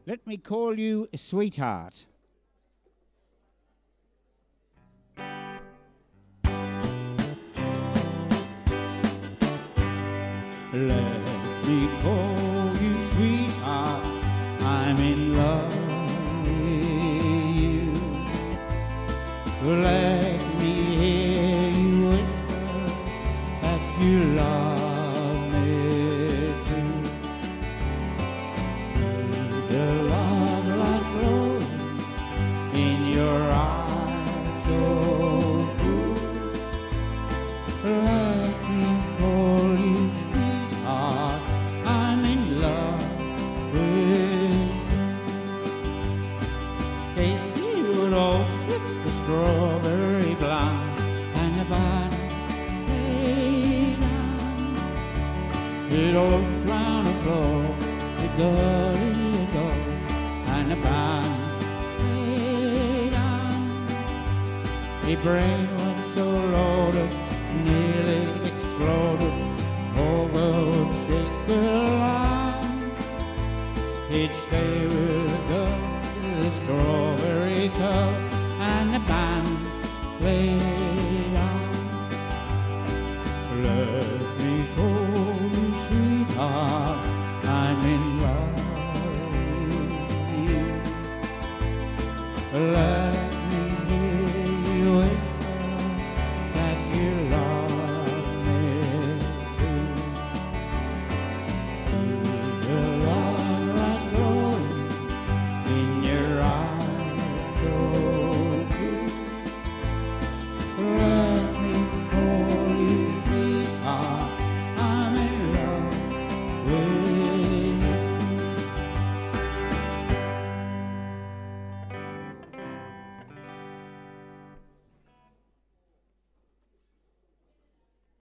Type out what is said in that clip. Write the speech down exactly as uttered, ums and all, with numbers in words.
Let me call you sweetheart. Let me call you sweetheart, I'm in love with you. Let me hear you whisper that you love me too. The love light glowing in your eyes so true. Let me call you sweetheart, I'm in love with you. Casey Woodall's with the strawberry blonde and the body lay down. It all round the floor, it golly, it go, and the band lay down. His brain was so loaded, nearly exploded, over would shake the line. He'd stay with the girl, the strawberry cup, and the band lay down. Let me call you sweetheart, I'm in love with you. Let me hear you whisper that you love me too. The love light glowing in your eyes so true. Let me call you sweetheart, I'm in love with you.